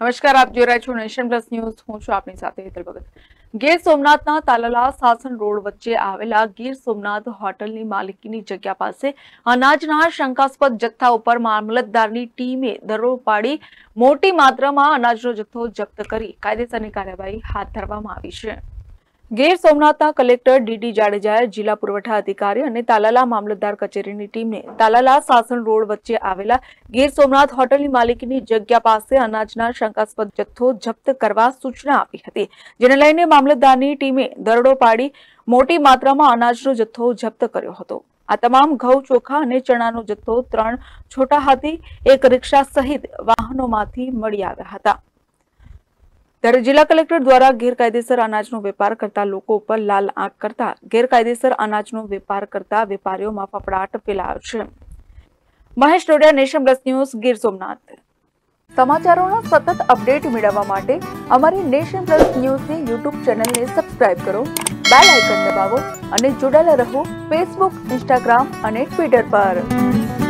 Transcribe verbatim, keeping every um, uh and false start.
નમસ્કાર, આપ જોઈ રહ્યા છો નેશન પ્લસ ન્યૂઝ. હું છું આપની સાથે હેતલ ભગત. ગીર સોમનાથના તાલાલા સાસણ રોડ વચ્ચે આવેલા ગીર સોમનાથ હોટલની માલિકીની જગ્યા પાસે અનાજના શંકાસ્પદ જથ્થા ઉપર મામલતદારની ટીમે દરોડો પાડી મોટી માત્રામાં અનાજનો જથ્થો જપ્ત કરી કાયદેસરની કાર્યવાહી હાથ ધરવામાં આવી છે. ગીર સોમનાથના કલેક્ટર ડીડી જાડેજાએ જિલ્લા પુરવઠા અધિકારી અને તાલાલા મામલતદાર કચેરીની ટીમને તાલાલા સાસણ રોડ વચ્ચે આવેલા ગીર સોમનાથ હોટલની માલિકીની જગ્યા પાસે અનાજના શંકાસ્પદ જથ્થો જપ્ત કરવા સૂચના આપી હતી, જેને લઈને મામલતદારની ટીમે દરોડો પાડી મોટી માત્રામાં અનાજનો જથ્થો જપ્ત કર્યો હતો. આ તમામ ઘઉં, ચોખા અને ચણાનો જથ્થો ત્રણ છોટા હાથી, એક રિક્ષા સહિત વાહનોમાંથી મળી આવ્યા હતા. ત્યારે જિલ્લા કલેક્ટર દ્વારા ગેરકાયદેસર અનાજનો વેપાર કરતા લોકો ઉપર લાલ આંખ કરતા ગેરકાયદેસર અનાજનો વેપાર કરતા વેપારીઓમાં ફફડાટ ફેલાયો છે. Mahesh Dodiya, Nation Plus News, Gir Somnath. સમાચારોના સતત અપડેટ મેળવવા માટે અમારી નેશન પ્લસ ન્યૂઝની યુટ્યુબ ચેનલને સબસ્ક્રાઇબ કરો, બેલ આઇકન દબાવો અને જોડાયેલા રહો ફેસબુક, ઇન્સ્ટાગ્રામ અને ટ્વિટર પર.